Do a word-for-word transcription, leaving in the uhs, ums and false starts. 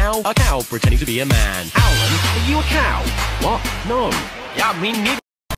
cow? A cow pretending to be a man. Alan, are you a cow? What? No. Yeah, me neither.